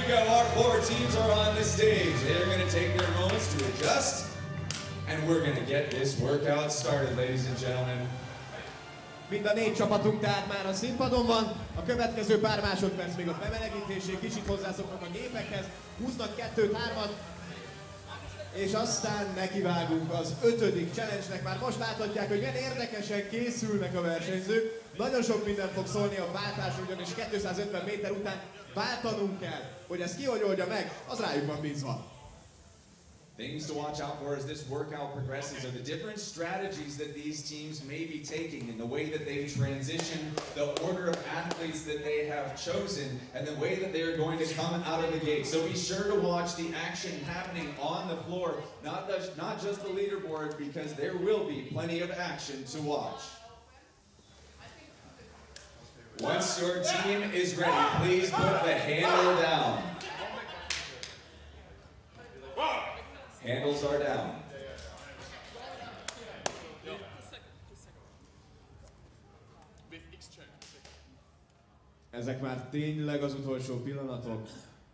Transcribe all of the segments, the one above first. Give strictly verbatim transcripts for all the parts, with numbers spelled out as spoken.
go. Our four teams are on the stage. They're going to take their moments to adjust, and we're going to get this workout started, ladies and gentlemen. Mind a négy csapatunk tehát már a színpadon van. A következő pár másodperc még a bemelegítésig, kicsit hozzászoknak a gépekhez, húznak kettőt, hármat, és aztán nekivágunk az ötödik challenge-nek. Már most láthatják, hogy milyen érdekesen készülnek a versenyzők. Nagyon sok minden fog szólni a váltásról, ugyanis kétszázötven méter után váltanunk kell. Hogy ezt ki hogy oldja meg, az rájuk van bízva. Things to watch out for as this workout progresses are the different strategies that these teams may be taking and the way that they transition, the order of athletes that they have chosen, and the way that they are going to come out of the gate. So be sure to watch the action happening on the floor, not, the, not just the leaderboard, because there will be plenty of action to watch. Once your team is ready, please put the handle down. Handles are down. Ezek már tényleg az utolsó pillanatok.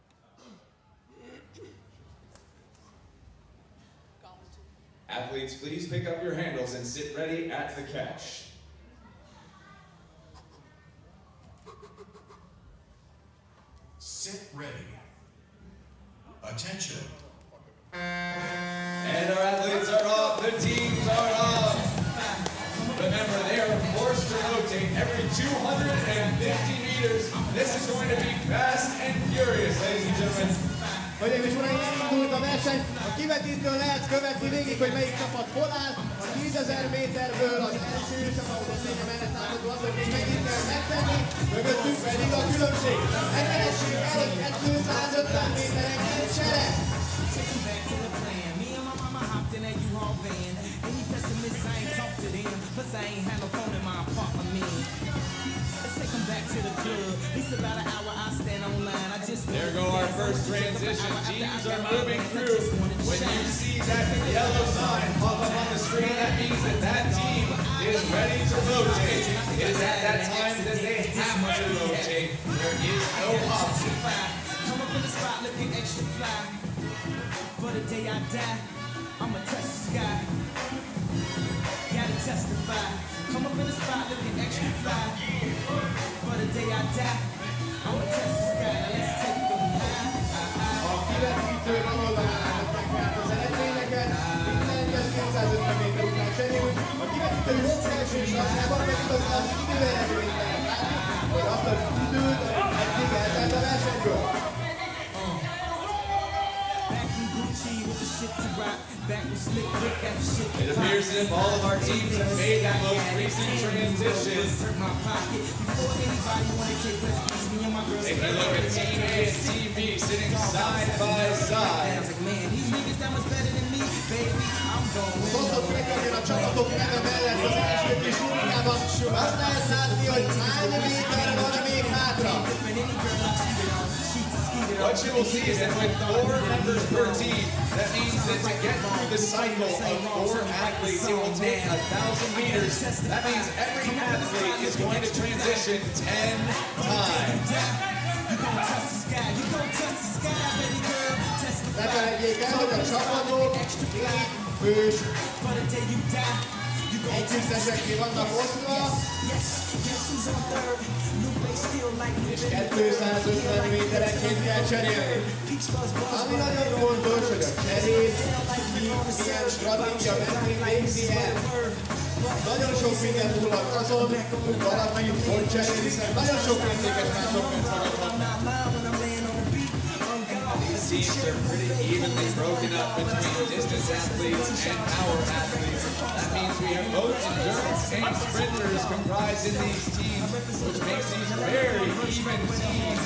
Athletes, please pick up your handles and sit ready at the catch. Sit ready. Attention. And our athletes are off, the teams are off. Remember, they are forced to rotate every two hundred fifty meters. This is going to be fast and furious, ladies and gentlemen. Hölgyeim és uraim, elindult a verseny. A kivetítőn lehet követni végig, hogy melyik csapat hol áll. A tízezer méterből az első csapatot lénye mellett látható az, hogy még megint kell megtenni. Mögöttünk pedig a különbség. Emelesség előtt kétszázötven méteren egy sereg. There go our first transition. Teams are moving through. When you see that yellow sign pop up on the screen, that means that that team is ready to rotate. It is at that time that they have to rotate. There is no option. Come up in the spot looking extra fly. For the day I die, I'ma touch the sky. Gotta testify. Come up in the spot looking extra fly. For the day I die, I'ma touch the sky. Let's take them high. A kivetítő vonalán állítják az eredményeket, minden egyes kétszázötven méter után cserél. A kivetítő első sorában pedig az az idő eredményt lehet látni, hogy azt az időt, amit eddig eltelt a versenyből. It appears as if all of our teams have made that most recent transition. Taking a look at Team A and Team B sitting side by side. Szokott megkapni a csapatok neve mellett az első kis úrjában. Azt lehet látni, hogy hány méter van még hátra. What you will see is that with four members per team, that means that to get through the cycle of four athletes, it will take a thousand meters. That means every athlete is going to transition ten times. Lefelejtjék el, hogy a csapatok fős együttesekké vannak osztva, és kétszázötven méterenként kell cserélni. Ami nagyon fontos, hogy a cserét ki milyen stratégia mentén végzi el. Nagyon sok minden múlhat azon, hogy valaki hogy cserél, hiszen nagyon sok értékes másodperc maradhat. These teams are pretty evenly broken up between distance athletes and power athletes. That means we have both endurance and sprinters comprised in these teams, which makes these very even teams.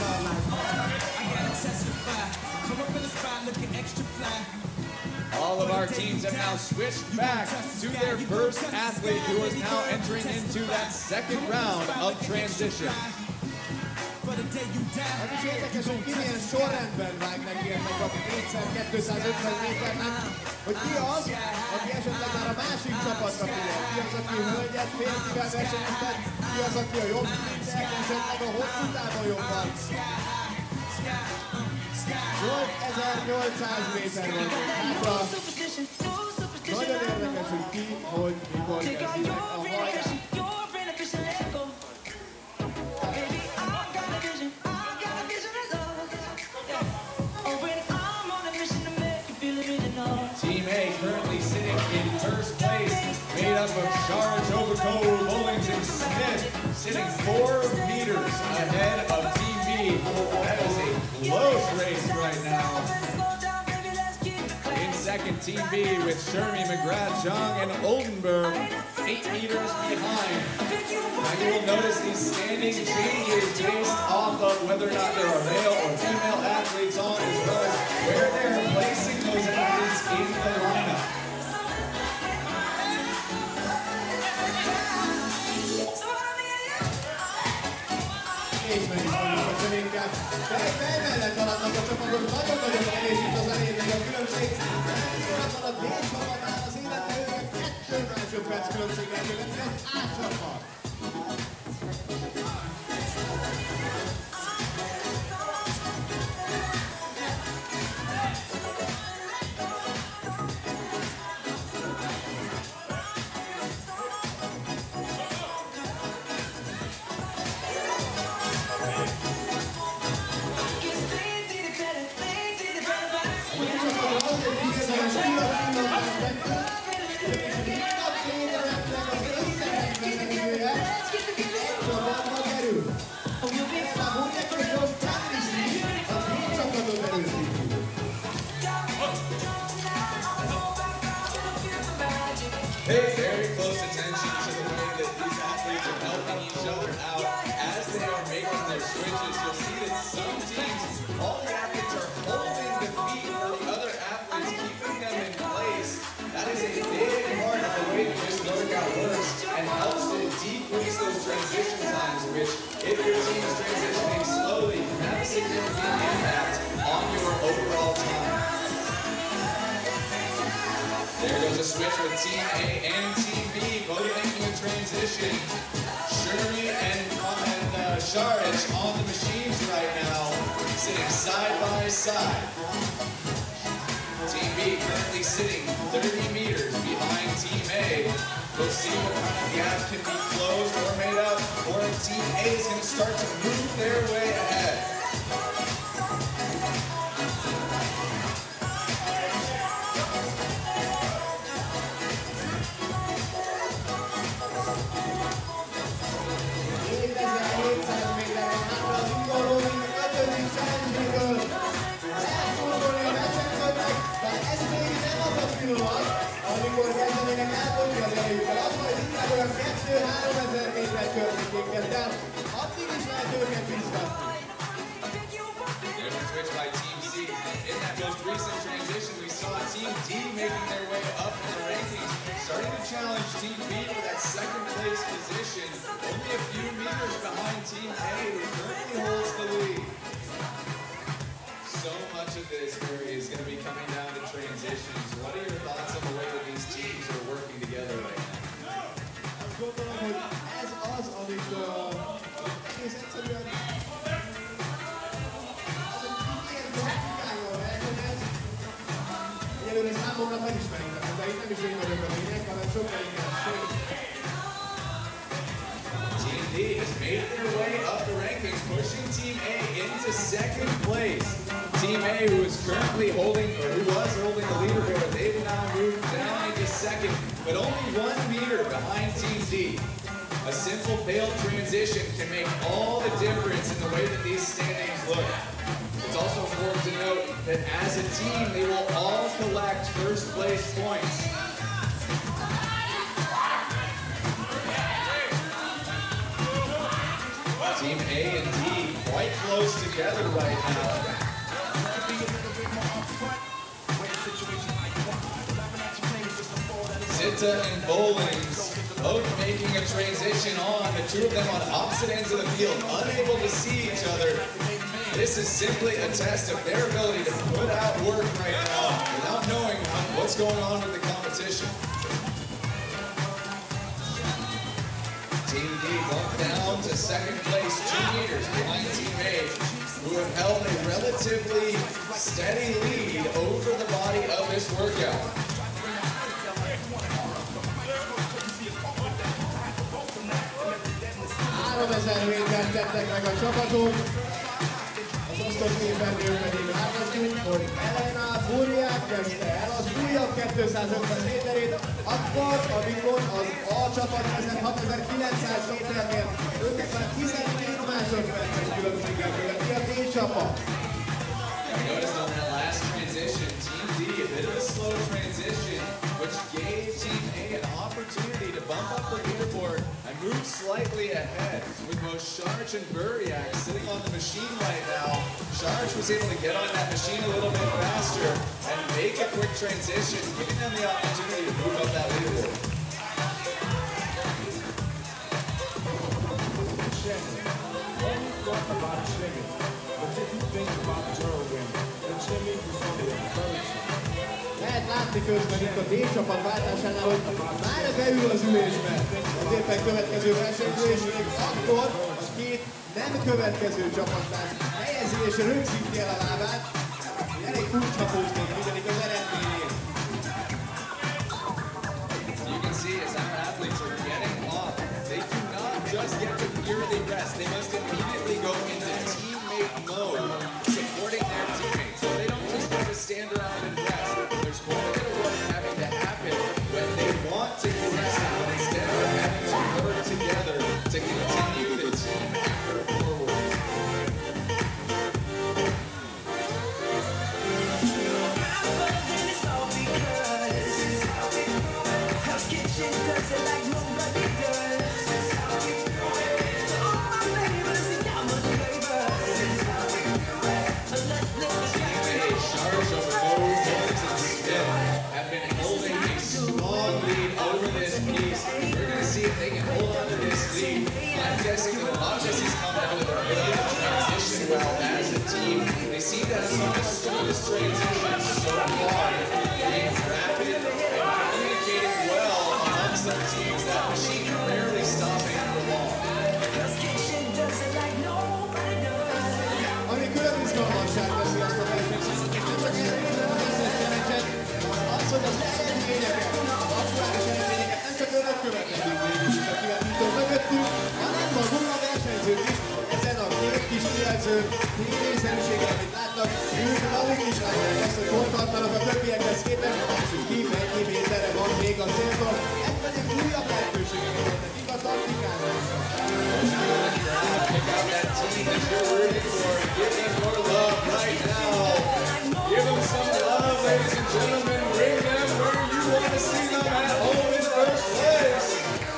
All of our teams have now switched back to their first athlete who is now entering into that second round of transition. Az is érdekes, hogy ki milyen sorrendben vág neki ennek a kétszáz-kétszázötven méternek, hogy ki az, aki esetleg már a másik csapatra figyel, ki az, aki hölgyet férfivel versenyeztet, ki az, aki a jobb szinten, esetleg a hosszú távon jobban. nyolcezer-nyolcszáz méter van hátra. Nagyon érdekes, hogy ki, hogy, mikor kezdinek a hajrát. Team A currently sitting in first place, made up of Shara, Tobacco, Bowlings, and Smith, sitting four meters ahead of Team B. That is a close race right now. In second, Team B with Shermy, McGrath, Jung, and Oldenburg, eight meters behind. Now you will notice these standing changes based off of whether or not there are male or female athletes on, as well as where they're placing those athletes in the lineup. És meg is vannak a cserénkkel. Fej mellett haladnak a csapatok, nagyon-nagyon kevés itt az elén még a különbség. Szóratlan a D csapatnál az élete őket kettő másodperc különbséggel követni az A csapat. Pay very close attention to the way that these athletes are helping each other out as they are making their switches. You'll see that some teams, all the athletes are holding the feet for the other athletes, keeping them in place. That is a big part of the way that this workout works and helps to decrease those transition times, which, if your team is transitioning slowly, can have a significant impact on your overall time. There goes a switch with Team A and Team B, both making a transition. Shermy and, and uh, Sharich on the machines right now, sitting side by side. Team B currently sitting thirty meters behind Team A. We'll see what kind of gap can be closed or made up, or if Team A is going to start to move their way ahead. Amikor kezdenének átolni az erejükkel, az majd inkább olyan kettő-háromezer méter környékén kezd el, addig is lehet őket biztatni. There's a switch by Team C. In that most recent transition, we saw Team D making their way up in the rankings, starting to challenge Team B for that second place position, only a few meters behind Team A, who currently holds the lead. So much of this area is going to be coming down to transitions. What are your thoughts on the way that these teams are working together right now? Azt gondolom, hogy ez az, amikor egész egyszerűen egyelőre számomra felismerhetetlen, de itt nem is én vagyok a lényeg, hanem sokkal inkább sőt. Team D has made their way up the rankings, pushing Team A into second place. Team A, who is currently holding, or who was holding the leaderboard, they've now moved down into second, but only one meter behind Team D. A simple failed transition can make all the difference in the way that these standings look. It's also important to note that as a team, they will all collect first place points. Team A and D quite close together right now. Zitta and Bowlings both making a transition on, the two of them on opposite ends of the field, unable to see each other. This is simply a test of their ability to put out work right now without knowing what's going on with the competition. Team D bumped down to second place, two meters behind Team A. who have held a relatively steady lead over the body of this workout. háromezer métert tettek meg a csapatok, az osztott népendő pedig láthatjuk, hogy Elena Burját kezdte el az újabb kétszázötven méterét, akkor, amikor az A csapat vezet hatezer-kilencszáz méternél ötvenkettő másodperces különbséggel követi a B csapat. Notice on that last transition, Team D, a bit of a slow transition, which gave Team A an opportunity to bump up the leaderboard and move slightly ahead. With both Sharch and Buriak sitting on the machine right now, Sharch was able to get on that machine a little bit faster and make a quick transition, giving them the opportunity to move up that leaderboard. When you talk about swimming, but if you think about whirlwind, then swimming is only a version. Lehet látni közben itt a D csapat váltásánál, hogy már beül az ülésbe az éppen következő versenyző, és még akkor a két nem következő csapattárs helyezi és rögzíti el a lábát. Elég furcsa póz még mindenik az eredményét. You can see as our athletes are getting off, they do not just get to purely rest. They must immediately go into teammate mode, supporting their teammates. So they don't just get to stand around and rest. There's quite a bit of work having to happen when they want to rest out instead of having to work together to continue the team effort forward. Transition so far, being rapid and communicating well amongst their teams. That machine rarely stopping for long. Ami külön izgalmasság teszi azt a versenyt, nem csak eredményeket, az, hogy az eredményeket, az aktuális eredményeket nem csak önök következik végig itt a kivetítő mögöttünk, hanem maguk a versenyzők is. Ezen a két kis kijelző tényszerűséggel, amit látnak, ők maguk is látják azt, hogy hol tartanak a többiekhez képest, és ki mennyi méterre van még a céltól. Ez pedig újabb lehetőségeket ad nekik a taktikázásra. Pick out that team that you're rooting for. Give them more love right now. Give them some love, ladies and gentlemen. Bring them where you want to see them at home in the first place.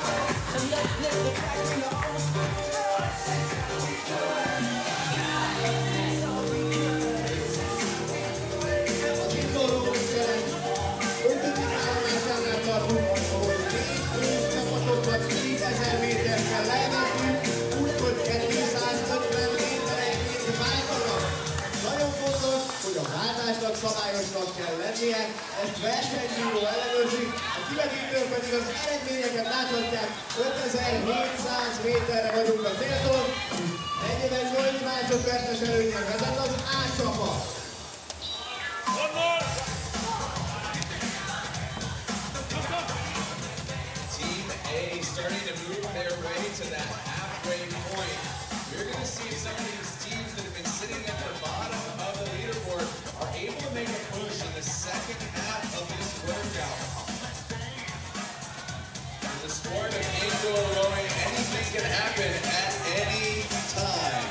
tízezer méterkel lementünk, úgyhogy kétszázötven méterenként váltanak. Nagyon fontos, hogy a váltásnak szabályosnak kell lennie, ezt versenybíró ellenőrzi, a kivetítők pedig az eredményeket láthatják, ötezer-hétszáz méterre vagyunk a céltól, negyvennyolc másodperces előnyben vezet az A csapat. Starting to move their way to that halfway point. You're going to see some of these teams that have been sitting at the bottom of the leaderboard are able to make a push in the second half of this workout. In the sport of indoor rowing, anything can happen at any time.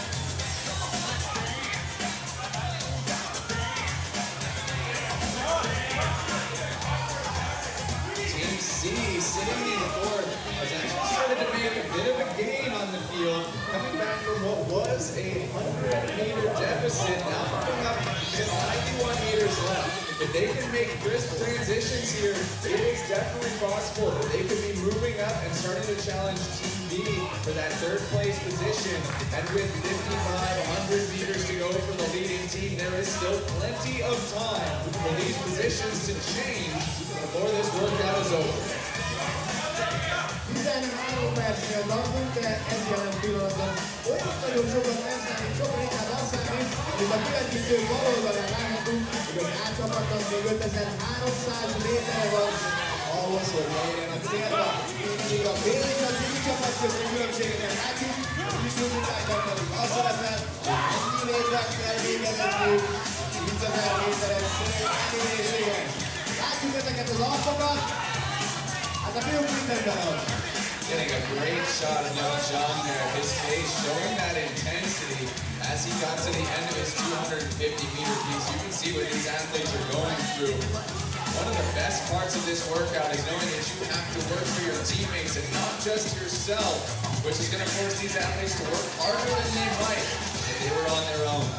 Team C sitting in fourth has actually started to make a bit of a gain on the field, coming back from what was a one hundred meter deficit, now coming up to ninety-one meters left. If they can make crisp transitions here, it is definitely possible that they could be moving up and starting to challenge Team B for that third place position. And with fifty-five hundred meters to go for the leading team, there is still plenty of time for these positions to change before this workout is over. tizenhárom percnél tartunk, de ez jelen pillanatban olyan nagyon sokat nem számít, sokkal inkább azt számít, hogy a következő bal oldalán láthatunk, hogy az A csapatnak még ötezer-háromszáz méterre van ahhoz, hogy elérjenek célba. Még a B és a C csapat közti különbségeket látjuk, a kisúzmutákban pedig az szerepel, hogy ennyi métert kell végezniük, tízezer méteres elérésére. Látjuk ezeket az alfokat, hát a fiúk mindenben van. Getting a great shot of young John there, his face showing that intensity as he got to the end of his two hundred fifty meter piece. You can see what these athletes are going through. One of the best parts of this workout is knowing that you have to work for your teammates and not just yourself, which is going to force these athletes to work harder than they might if they were on their own.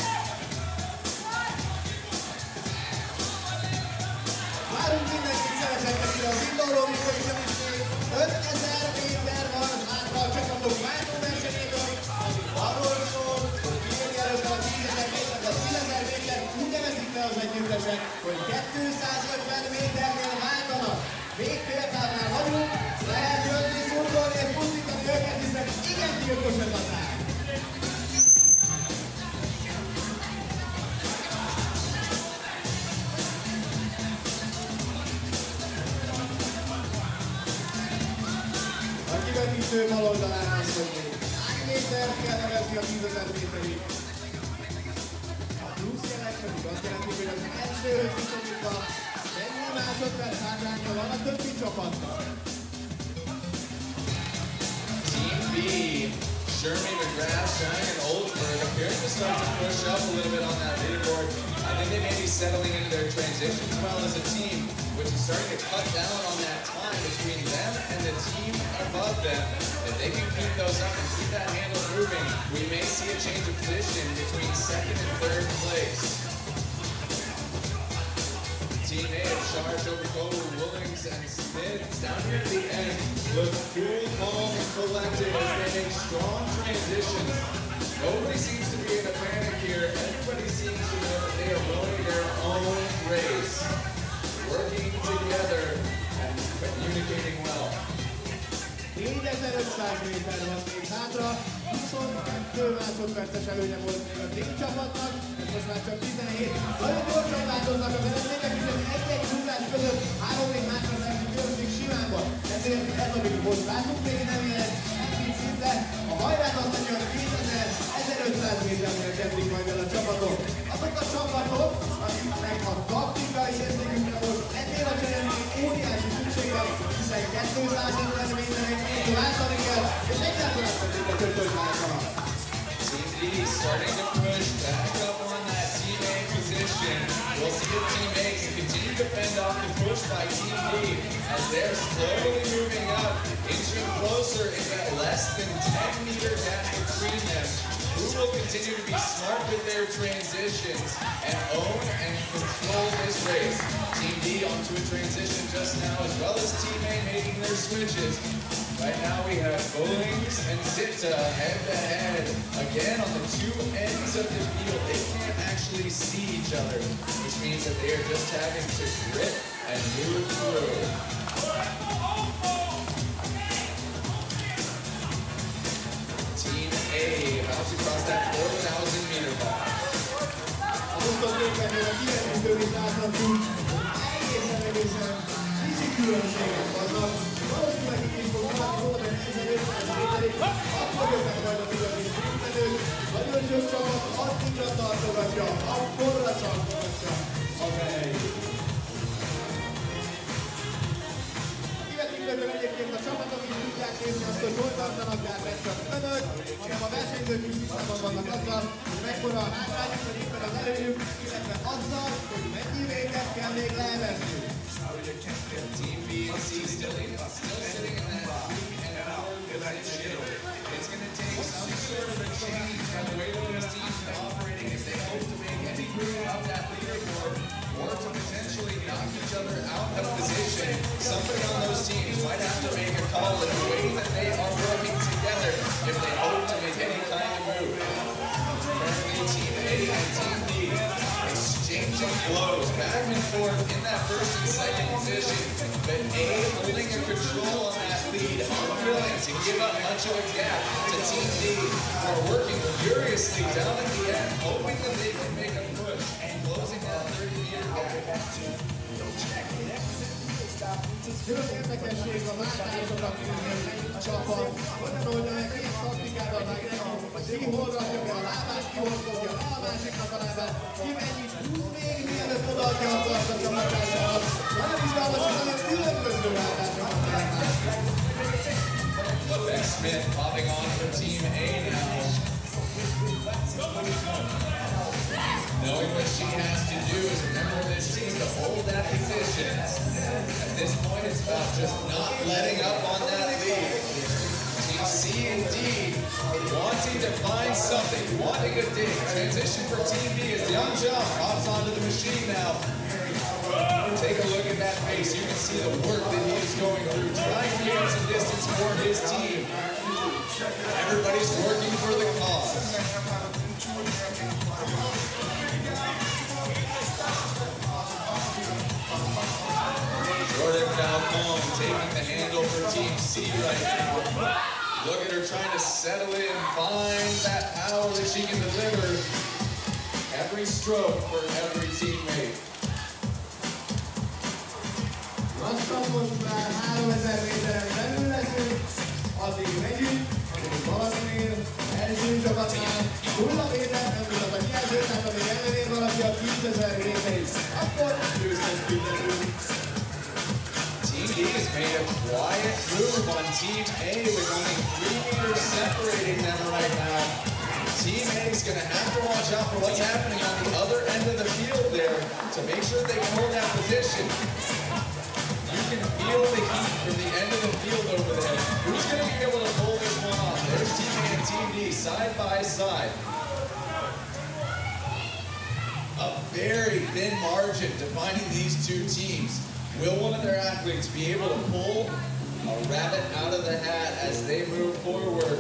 Várunk mindenkit szeresettek ki az induló, mikor is ötezer méter van hátra a csapatok váltóversenyéből, ami arról szól, hogy kijönni először a tízezer méter, a tízezer méter úgy nevezik le az együttesek, hogy kétszázötven méternél váltanak. Még féltávnál vagyunk, lehet jönni, szurkolni és pusztítani őket, hiszen igen gyilkos ez a táv. A kivetítő bal oldalán állsz, hogy még hány métert kell nevezni a tízezer méterig. A plusz jelek pedig azt jelenti, hogy az elsőhöz viszonyítva ennyi másodperc hátránya van a többi csapatnak. Team B, Sherman, McGrath, Shine, and Oldberg appearing to start to push up a little bit on that leaderboard. I think they may be settling into their transitions well as a team, which is starting to cut down on that time between them and the team above them. If they can keep those up and keep that handle moving, we may see a change of position between second and third place. Team A of Shar, Jobiko, Willings, and Smith down here at the end look cool, calm, and collected as they make strong transitions. Nobody seems to be in a panic here. Everybody seems to know that they are running their own race, working together and communicating well. négyezer-ötszáz méter van még hátra, huszonkettő másodperces előnye volt még a D csapatnak, ez most már csak tizenhét. Nagyon gyorsan változnak az eredmények, hiszen egy-egy húzás között három-négy másodpercnyi különbség simán van. Ezért ez, amit most látunk, még nem ilyen egy szinte. A hajrát azt mondja, hogy kétezer-ezerötszáz méternél kezdik majd el a csapatok. Azok a csapatok, akiknek a taktikai érzékükre most ennél a cserénél óriási szükség van, hiszen kétszázötven méterek még váltani kell, és egyáltalán nem mindegy, hogy hogy váltanak. Team D starting to push back up on that Team A position. We'll see if Team A can continue to fend off the push by Team D as they're slowly moving up, inching closer in that less than ten meter gap between them. Who will continue to be smart with their transitions and own and control this race? Team D onto a transition just now, as well as Team A making their switches. Right now we have Bowlings and Zitta head to head. Again on the two ends of the field. They can't actually see each other, which means that they are just having to grip and move through. Team A about to cross that four thousand meter bar. A huszonnégynél a kivetítőn is láthatunk, egészen-egészen kicsi különbségek vannak. Valószínűleg így is fog valami volna, hogy ezerötszáz méterig, akkor jönnek majd a igazi sprintelők. Nagyon sok csapat addigra tartogatja, akkorra tartogatja az elejét. A kivetítőkön egyébként a csapatok is tudják nézni azt, hogy hol tartanak, de hát ez csak önök, hanem a versenyzők is tisztában vannak azzal, hogy mekkora a hátrányuk, vagy éppen az előnyük, illetve azzal, hogy mennyi véget kell még leemezni. Team B and C still, in, still sitting in that three and four position. It's going to take some sort of a change by the way that these teams are operating if they hope to make any move up that leaderboard or to potentially knock each other out of position. Somebody on those teams might have to make a call in the way that they are working together if they hope to make any kind of move. Currently, Team A and Team D exchanging blows back and forth in that first and second position, but A holding a control on that lead. lead, unwilling to give up much of a gap to Team D, who are working furiously down at the end, hoping that they can make a push and closing that thirty meter gap. Külön érdekesség a váltásokat nézni a csapat. Olyan oldja meg két taktikát adnak neki. Ki hol rakja be a lábát, ki hol dobja le a másiknak a lábát. Ki mennyit tud még, mielőtt odaadja a kart a csapatását. Nagyon izgalmas, hogy nagyon különböző váltásokat látnak. Beck Smith popping on for Team A now. Knowing what she has to do as a member of this team to hold that position. At this point, it's about just not letting up on that lead. Team C and D wanting to find something, wanting a dig. Transition for Team B as Young Jump hops onto the machine now. Take a look at that face. You can see the work that he is going through, trying to gain some distance for his team. Everybody's working for the cause. Jordan Falcon taking the handle for Team C right now. Look at her trying to settle in, find that power that she can deliver. Every stroke for every teammate. Lassan most már háromezer méteren belül leszünk, addig megyünk, addig valaminél, első csapatnál, nulla méter, nem mutat a kijelző, tehát amíg ellenél valaki a tízezer méterig, akkor győztes büntetünk. Team D has made a quiet move on Team A with only three meters separating them right now. Team A is going to have to watch out for what's happening on the other end of the field there to make sure they can hold that position. You can feel the heat from the end of the field over there. Who's going to be able to pull this one off? There's Team A and Team D side by side. A very thin margin defining these two teams. Will one of their athletes be able to pull a rabbit out of the hat as they move forward?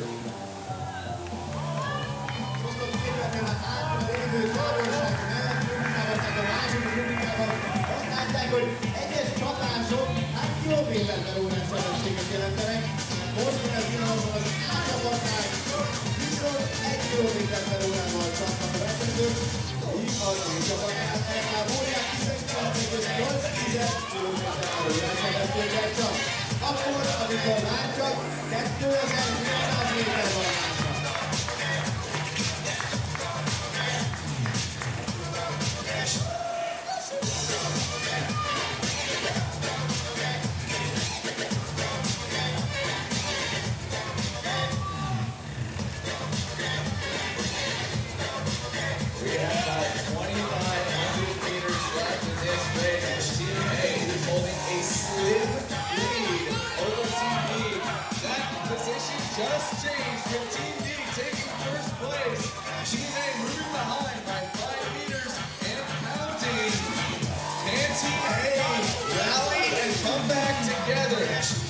kilométerben órás sebességet jelentenek. Most ez pillanatban az átcsapatnál viszont egy kilométerben órával csapnak a vezetők. Így az új csapatnál elkább órák tizenkilenc egész nyolc kilométerben órás sebességgel csap. Akkor, amikor már csak kétezer-nyolcszáz méter van a másra. Just changed with Team D taking first place. Team A moving behind by five meters and counting. Can Team A rally and come back together?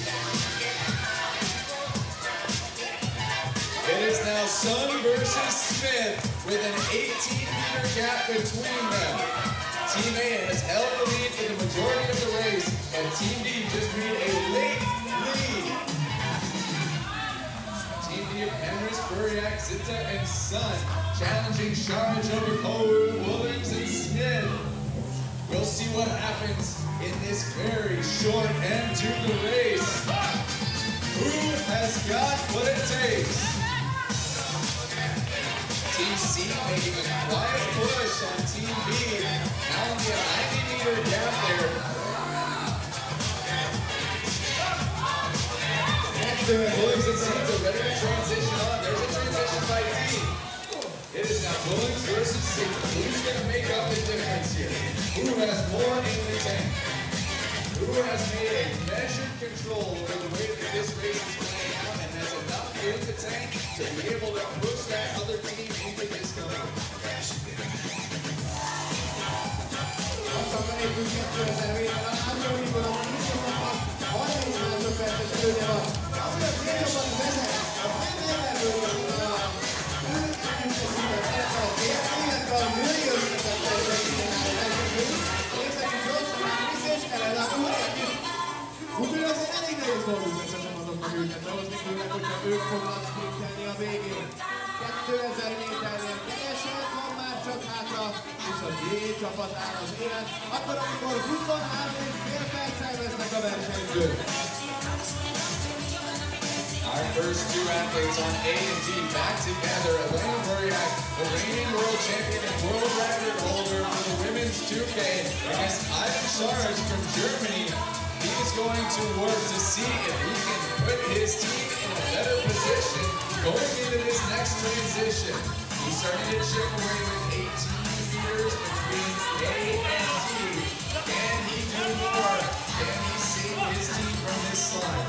It is now Sun versus Smith with an eighteen meter gap between them. Team A has held the lead for the majority of the race, and Team D just made a late lead. Henry, Spuriak, Zita, and Sun challenging Charge over Cole, Williams, and Smith. We'll see what happens in this very short end to the race. Who has got what it takes? Team C making a quiet push on Team B. Now only a ninety meter gap there. Williams and Zita ready to transition on. There's a transition by D. It is now Williams versus Zita. Who's going to make up the difference here? Who has more in the tank? Who has made a measured control over the way that this race is playing out and has enough in the tank to be able to push that other team into this game? Úgyhogy azért elég nehéz dolgunk lesz a csapatoknak Két csapat áll az élet, akkor amikor huszonhárom és fél perccel vesznek a versenyből. Our first two athletes on A and D back together. Elena Buriak, the reigning world champion and world record holder for the women's two K, against Ivan Scharge from Germany. He is going to work to see if he can put his team in a better position going into this next transition. He started to chip away with eighteen meters between A and D. Can he do more? Can he save his team from this slide?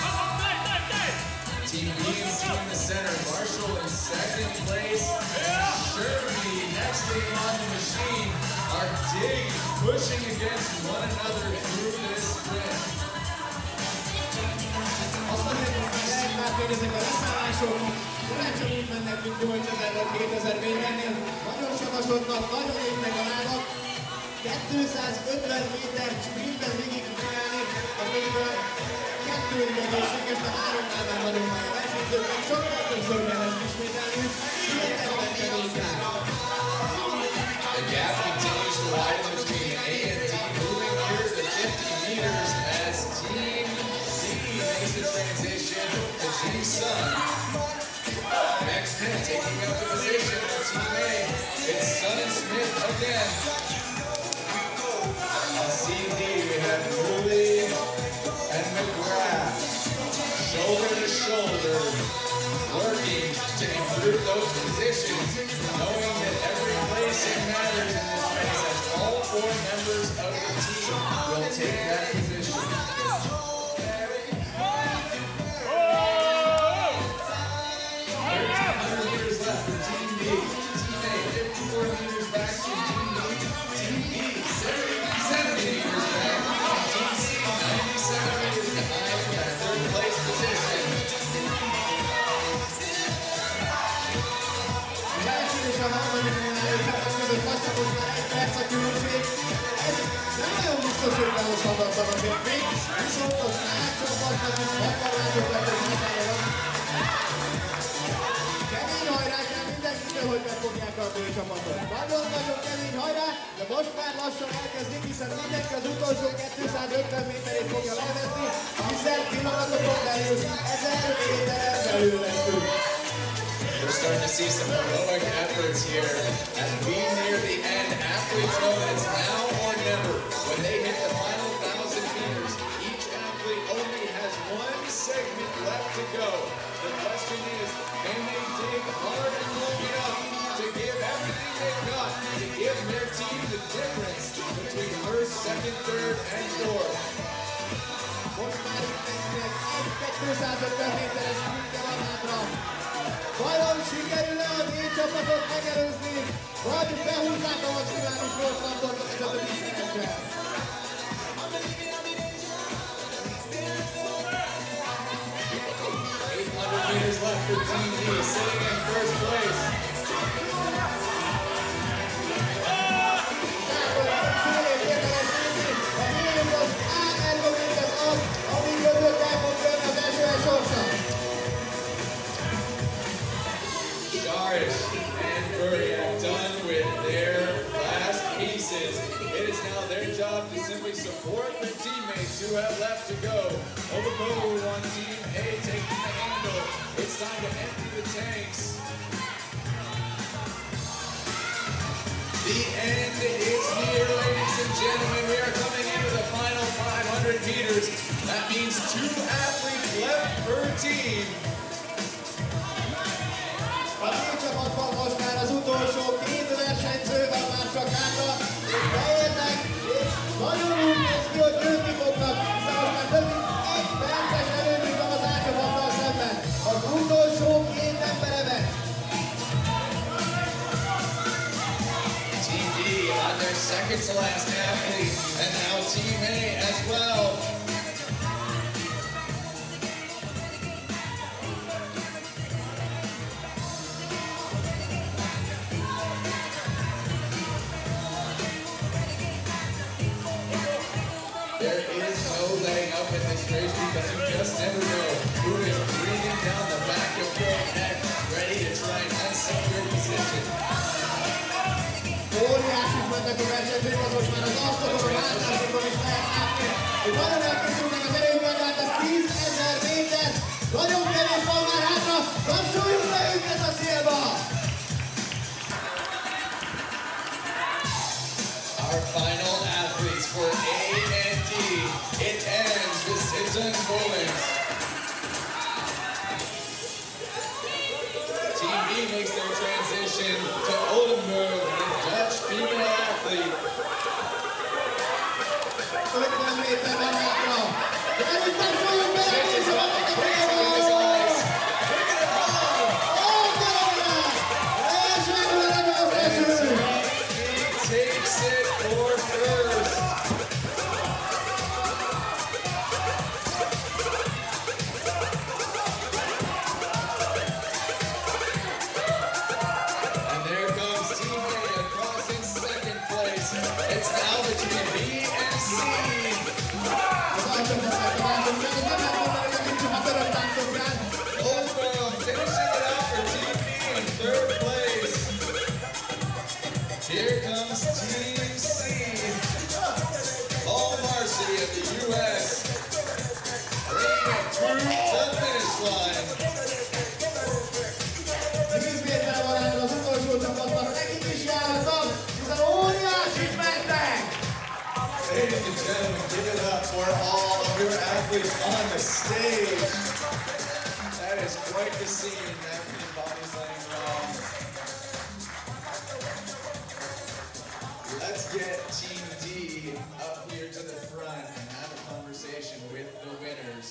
Team B is still in the center. Marshall in second place. Germany next to him on the machine are digging, pushing against one another through this sprint. Azt azért mondtam, lehet hogy ezek a leszállások nem csak úgy mennek, mint nyolcezer-ben kétezer-négynél. Nagyon savasodnak, nagyon égnek a lábak. kétszázötven méter sprintben végig megállni, amiből kettő egészséges, de háromnál már nagyon már a versenyzőknek sokkal többször kell ezt ismételni, hihetetlen kemény kár. The gap continues to widen between A and D, moving here to fifty meters as Team C makes the transition to Team Sun. Next man taking up the position of Team A, it's Sun and Smith again. On C and D we have Dooley and McGrath, shoulder to shoulder, working to improve those positions, knowing that every placing matters in this race as all four members of the team will take that position. thirteen hundred meters left for Team B. Team A, fifty-four meters back to Team B. Team B, seventy meters back. Team C, ninety-seven meters behind in that third place position. Az első és a harmadik csapat között lassan most már egy perc a különbség. Ez nem nagyon biztos, hogy behozhatatlan azért még, viszont az A csapatnak is hatalmátok lett egy határa van. Kemény hajrá kell mindenkitől, hogy megfogják a B csapatot. Nagyon-nagyon kemény hajrá, de most már lassan elkezdik, hiszen mindenki az utolsó kétszázötven méterét fogja levetni, hiszen pillanatokon belül ezer méteren belül leszünk. We're starting to see some heroic efforts here as we near the end. Athletes know that it's now or never. When they hit the final thousand meters, each athlete only has one segment left to go. The question is, can they dig hard and long enough to give everything they've got to give their team the difference between first, second, third, and fourth? Most már mindenkinek egy kétszázötven méteres sprintje van hátra. Vajon sikerül-e a D csapatot megelőzni, vagy behúzzák a maximális gyorslampot ez a többi meccsen? eight hundred meters left for Team D, sitting in first place. Scharge and Buriak done with their last pieces. It is now their job to simply support their teammates who have left to go. Overboard on Team A taking the handle. It's time to empty the tanks. The end is here, ladies and gentlemen. We are coming into the final five hundred meters. That means two athletes left per team. A két csapatban most már az utolsó két versenyző van már csak hátra, és beérnek, és nagyon úgy néz ki, hogy győzni fognak, hiszen most már több mint egy perces előnyük van az A csapattal szemben. Az utolsó két embere meg. Team D on their second to last athlete, and now Team A as well. There is no letting up in this race because you just never know who is breathing down the back of your neck, ready to try and unseat your position. Óriási mennek a versenyzők, az most már az asztalon, a váltásokon is lehet látni, hogy nagyon elkészülnek az erőkben, de hát ez tízezer méter, nagyon kevés van már hátra, kapcsoljuk le őket a célba! Our final athletes for A and D. It ends with Simpson Mullins. Team B makes their transition to Oldenburg, the Dutch female athlete. ötven méter van hátra. De előtt kapcsoljuk be! She's got the crazy in his eyes. Look at it run! És megvan az eső! He takes it for first. And there comes Team A across in second place. It's now between B and C. Oldenburg finishing it out for Team B in third place. Here comes Team C. All varsity of the U S. Bringing it through the finish line. tíz méter van hátra az utolsó csapatnak, nekik is jártak, hiszen óriásit mentek! Ladies and gentlemen, give it up for all of your athletes on the stage. That is quite the scene. Every body's laying wrong. Let's get Team D up here to the front and have a conversation with the winners.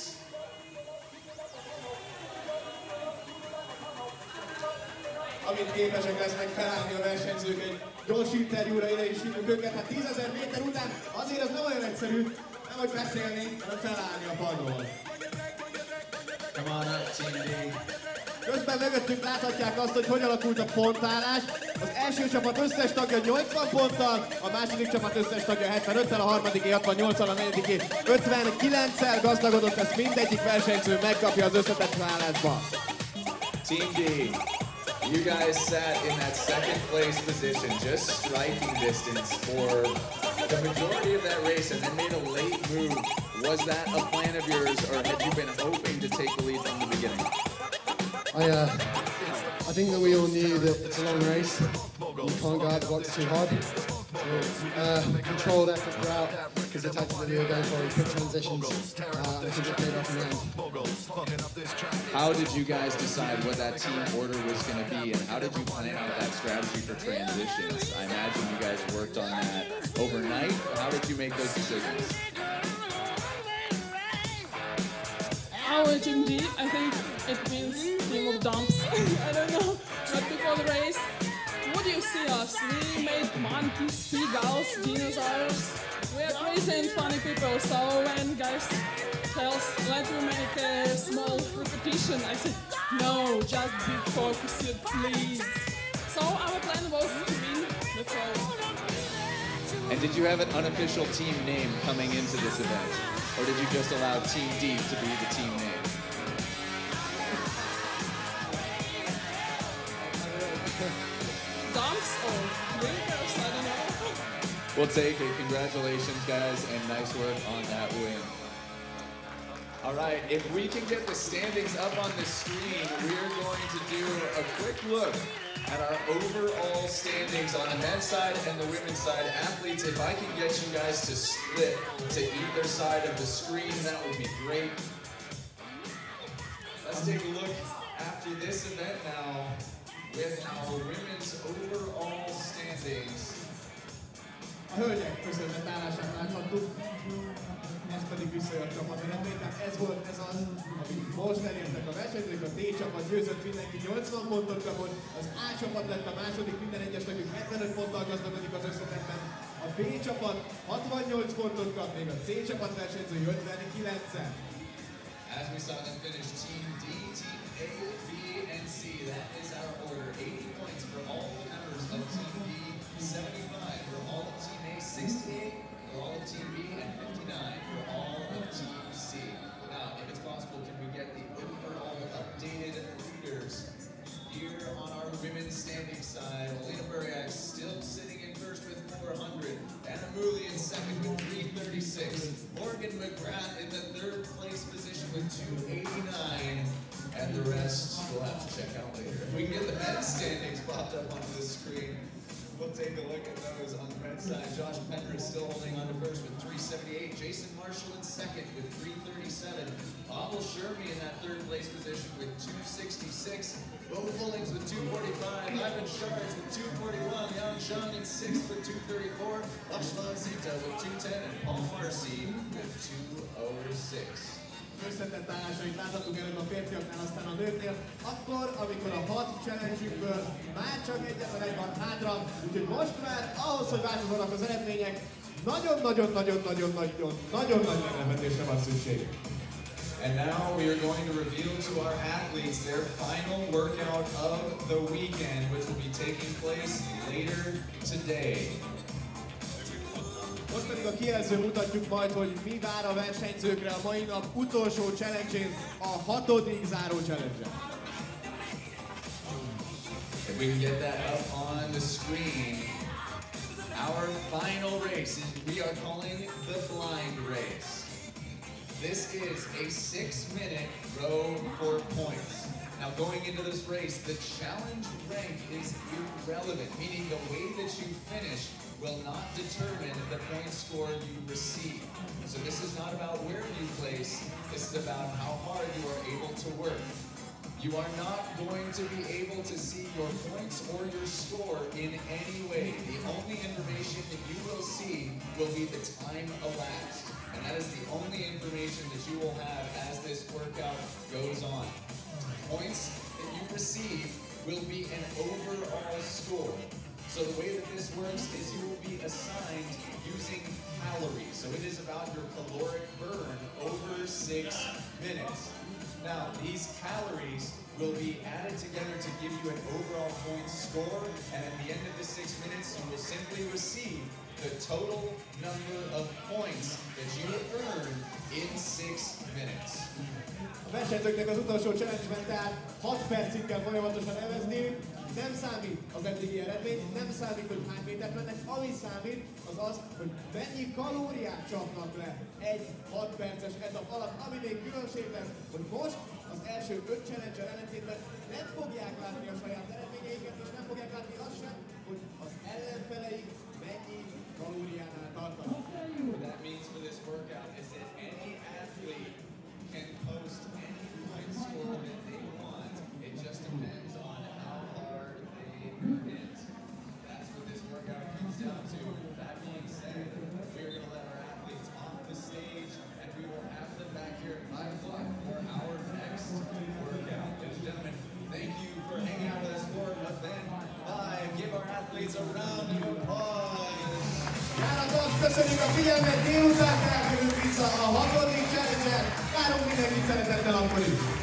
Amint képesek lesznek felállni a versenyzők egy gyors interjúra, ide is hívjuk őket. Hát tízezer méter után azért az nem olyan egyszerű, nem hogy beszélni, hanem felállni a padról. Come on up, Team D. Közben mögöttünk láthatják azt, hogy hogy alakult a pontállás. Az első csapat összes tagja nyolcvan ponttal, a második csapat összes tagja hetvenöttel, a harmadiké hatvannyolccal, a negyediké ötvenkilenccel gazdagodott, ezt mindegyik versenyző megkapja az összetett vállásba. Team D, you guys sat in that second place position, just striking distance for the majority of that race and then made a late move. Was that a plan of yours, or had you been hoping to take the lead from the beginning? I, uh, I think that we all knew that it's a long race. You can't go out the box too hard. So, uh, controlled effort throughout because the tactics that we were going for, quick transitions. Uh, I think it paid off in the end. How did you guys decide what that team order was going to be, and how did you plan out that strategy for transitions? I imagine you guys worked on that overnight. How did you make those decisions? Our team D, I think it means team of dumps. I don't know. But before the race, what do you see us? We made monkeys, seagulls, dinosaurs. We are crazy and funny people. So when guys tell us let me make a small repetition, I said no, just be focused, please. So our plan was to win the all. And did you have an unofficial team name coming into this event? Or did you just allow Team D to be the team name? Dumps or drinkers, I don't know. We'll take it. Congratulations, guys, and nice work on that win. All right, if we can get the standings up on the screen, we're going to do a quick look at our overall standings on the men's side and the women's side. Athletes, if I can get you guys to split to either side of the screen, that would be great. Let's take a look after this event now with our women's overall standings. A hölgyek közönet állását láthattuk, ez pedig visszajött csapat eredmény, tehát ez volt ez az, amit most elértek a versenyzők, a D csapat győzött, mindenki nyolcvan pontot kapott, az A csapat lett a második, minden egyes tagjuk hetvenöt ponttal gazdagodik az összetetben, a B csapat hatvannyolc pontot kap, még a C csapat versenyzői ötvenkilencet. As we saw them finish Team D, Team A, B, and C, that is our order. eighty points for all the members of Team B, seventy-five for all of Team A, sixty-eight for all of Team B, and fifty-nine for all of Team C. Now, if it's possible, can we get the overall updated leaders here on our women's standing side? Alina Buriak still sitting in first with four hundred. second with three thirty-six. Morgan McGrath in the third place position with two eighty-nine. And the rest we'll have to check out later. If we can get the men's standings popped up onto the screen, we'll take a look at those on the red side. Josh Penrith still holding on to first with three seventy-eight. Jason Marshall in second with three thirty-seven. Pavel Shermy in that third place position with two sixty-six. Bo Fullings with two forty-five. Ivan Shards with two forty-one. Yang Zhang in sixth with two thirty-four. Lashman Zita with two ten. And Paul Marcy with two oh six. Összetett állásait láthatunk előbb a férfiaknál, aztán a nőknél, akkor, amikor a hat challenge-ünkből már csak egyetlen egy van hátra, úgyhogy most már ahhoz, hogy változzanak az eredmények, nagyon-nagyon-nagyon-nagyon-nagyon-nagyon nagy meglepetésre van szükség. And now we are going to reveal to our athletes their final workout of the weekend, which will be taking place later today. Most pedig a kijelző mutatjuk majd, hogy mi vár a versenyzőkre a mai nap utolsó challenge-én, a hatodik záró challenge-en. If we can get that up on the screen, our final race is we are calling the blind race. This is a six-minute row for points. Now going into this race, the challenge rank is irrelevant, meaning the way that you finish will not determine the point score you receive. So this is not about where you place, this is about how hard you are able to work. You are not going to be able to see your points or your score in any way. The only information that you will see will be the time elapsed. And that is the only information that you will have as this workout goes on. Points that you receive will be an overall score. So the way that this works is you will be assigned using calories. So it is about your caloric burn over six minutes. Now, these calories will be added together to give you an overall point score, and at the end of the six minutes, you will simply receive the total number of points that you earned in six minutes. A versenyzőknek az utolsó challenge-ben tehát hat percig kell folyamatosan evezni, nem számít az eddigi eredmény, nem számít, hogy hány métert mennek, ami számít az az, hogy mennyi kalóriát csapnak le egy hat perces etap alatt, ami még különbség lesz, hogy most az első öt challenge-el ellentétben nem fogják látni a saját eredményeiket, és nem fogják látni azt sem, hogy az ellenfeleik mennyi kalóriánál tartanak. What that means for this workout is that any athlete can post any point score that they want. It just depends on how hard they hit. That's what this workout comes down to. That being said, we are going to let our athletes off the stage, and we will have them back here at five o'clock for our next workout. Ladies and gentlemen, thank you for hanging out with us for event five. Give our athletes a round of applause. Járatos, köszönjük a figyelmet, délután elkerülünk vissza a hatodik challenge-en. Várunk mindenkit szeretettel akkor is!